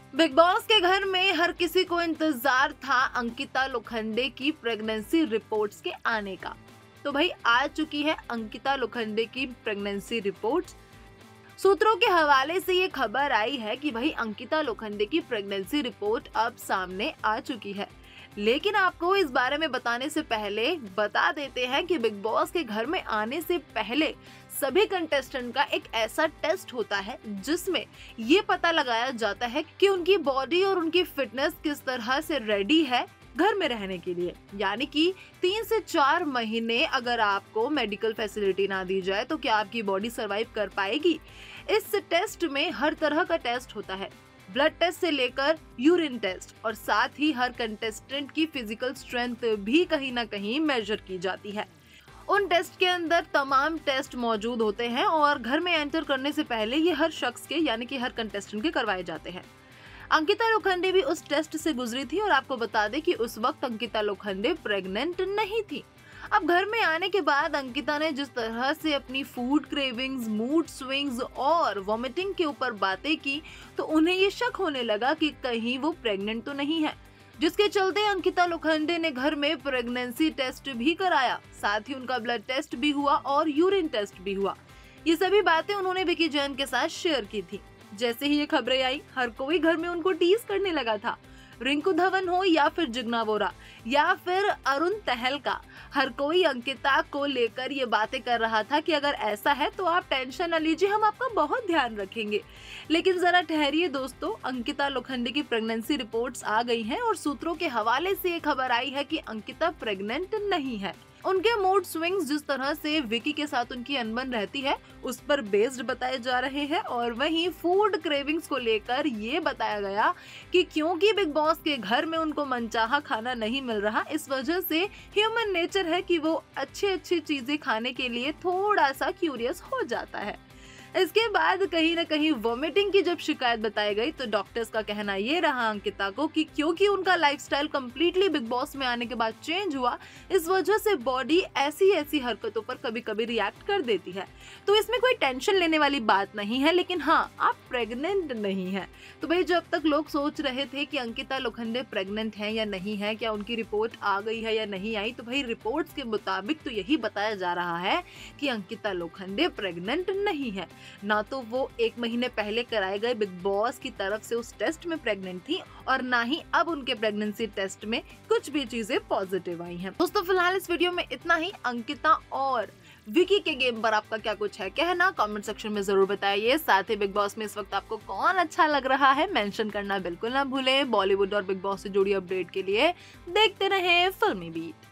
Big boss के घर में हर किसी को इंतजार था अंकिता लोखंडे की प्रेगनेंसी रिपोर्ट्स के आने का। तो भाई आ चुकी है अंकिता लोखंडे की प्रेगनेंसी रिपोर्ट्स। सूत्रों के हवाले से ये खबर आई है कि भाई अंकिता लोखंडे की प्रेगनेंसी रिपोर्ट अब सामने आ चुकी है। लेकिन आपको इस बारे में बताने से पहले बता देते हैं कि बिग बॉस के घर में आने से पहले सभी कंटेस्टेंट का एक ऐसा टेस्ट होता है जिसमें ये पता लगाया जाता है कि उनकी बॉडी और उनकी फिटनेस किस तरह से रेडी है घर में रहने के लिए। यानी कि 3 से 4 महीने अगर आपको मेडिकल फैसिलिटी ना दी जाए तो क्या आपकी बॉडी सरवाइव कर पाएगी। इस टेस्ट में हर तरह का टेस्ट होता है, ब्लड टेस्ट से लेकर यूरिन टेस्ट, और साथ ही हर कंटेस्टेंट की फिजिकल स्ट्रेंथ भी कहीं ना कहीं मेजर की जाती है। उन टेस्ट के अंदर तमाम टेस्ट मौजूद होते हैं और घर में एंटर करने से पहले ये हर शख्स के यानी कि हर कंटेस्टेंट के करवाए जाते हैं। अंकिता लोखंडे भी उस टेस्ट से गुजरी थी और आपको बता दें कि उस वक्त अंकिता लोखंडे प्रेग्नेंट नहीं थी। अब घर में आने के बाद अंकिता ने जिस तरह से अपनी फूड क्रेविंग्स, मूड स्विंग्स और वॉमिटिंग के ऊपर बातें की तो उन्हें ये शक होने लगा कि कहीं वो प्रेग्नेंट तो नहीं है, जिसके चलते अंकिता लोखंडे ने घर में प्रेगनेंसी टेस्ट भी कराया। साथ ही उनका ब्लड टेस्ट भी हुआ और यूरिन टेस्ट भी हुआ। ये सभी बातें उन्होंने विकी जैन के साथ शेयर की थी। जैसे ही ये खबरें आई हर कोई घर में उनको टीज करने लगा था। रिंकू धवन हो या फिर जिग्ना वोरा या फिर अरुण तहलका, हर कोई अंकिता को लेकर ये बातें कर रहा था कि अगर ऐसा है तो आप टेंशन न लीजिए, हम आपका बहुत ध्यान रखेंगे। लेकिन जरा ठहरिए दोस्तों, अंकिता लोखंडे की प्रेगनेंसी रिपोर्ट्स आ गई हैं और सूत्रों के हवाले से ये खबर आई है कि अंकिता प्रेग्नेंट नहीं है। उनके मूड स्विंग्स जिस तरह से विकी के साथ उनकी अनबन रहती है उस पर बेस्ड बताए जा रहे हैं, और वहीं फूड क्रेविंग्स को लेकर ये बताया गया कि क्योंकि बिग बॉस के घर में उनको मनचाहा खाना नहीं मिल रहा, इस वजह से ह्यूमन नेचर है कि वो अच्छी चीजें खाने के लिए थोड़ा सा क्यूरियस हो जाता है। इसके बाद कहीं ना कहीं वॉमिटिंग की जब शिकायत बताई गई तो डॉक्टर्स का कहना ये रहा अंकिता को कि क्योंकि उनका लाइफस्टाइल कंप्लीटली बिग बॉस में आने के बाद चेंज हुआ, इस वजह से बॉडी ऐसी हरकतों पर कभी कभी रिएक्ट कर देती है। तो इसमें कोई टेंशन लेने वाली बात नहीं है, लेकिन हाँ, आप प्रेग्नेंट नहीं है। तो भाई जब तक लोग सोच रहे थे कि अंकिता लोखंडे प्रेग्नेंट है या नहीं है, क्या उनकी रिपोर्ट आ गई है या नहीं आई, तो भाई रिपोर्ट्स के मुताबिक तो यही बताया जा रहा है कि अंकिता लोखंडे प्रेग्नेंट नहीं है। ना तो वो 1 महीने पहले कराए गए बिग बॉस की तरफ से उस टेस्ट में प्रेग्नेंट थी और ना ही अब उनके प्रेगनेंसी टेस्ट में कुछ भी चीजें पॉजिटिव आई हैं। दोस्तों फिलहाल इस वीडियो में इतना ही। अंकिता और विकी के गेम पर आपका क्या कुछ है कहना, कमेंट सेक्शन में जरूर बताइए। साथ ही बिग बॉस में इस वक्त आपको कौन अच्छा लग रहा है मेंशन करना बिल्कुल ना भूलें। बॉलीवुड और बिग बॉस से जुड़ी अपडेट के लिए देखते रहें फिल्मी बीट।